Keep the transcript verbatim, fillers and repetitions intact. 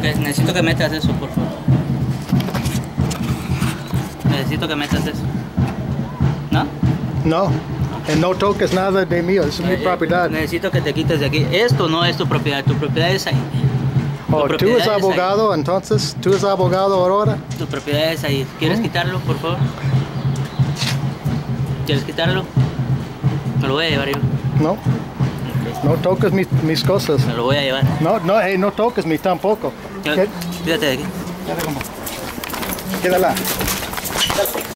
Ok, necesito que metas eso, por favor. Necesito que metas eso. ¿No? No. Okay. No toques nada de mío, es mi eh, propiedad. Necesito que te quites de aquí. Esto no es tu propiedad, tu propiedad es ahí. Oh, ¿tú eres abogado ahí. Entonces? ¿Tú eres abogado ahora? Tu propiedad es ahí. ¿Quieres mm. quitarlo, por favor? ¿Quieres quitarlo? Me lo voy a llevar yo. No. Okay. No toques mis, mis cosas. Me lo voy a llevar. No, no, hey, no toques mis tampoco. Quédate de aquí. Quédala.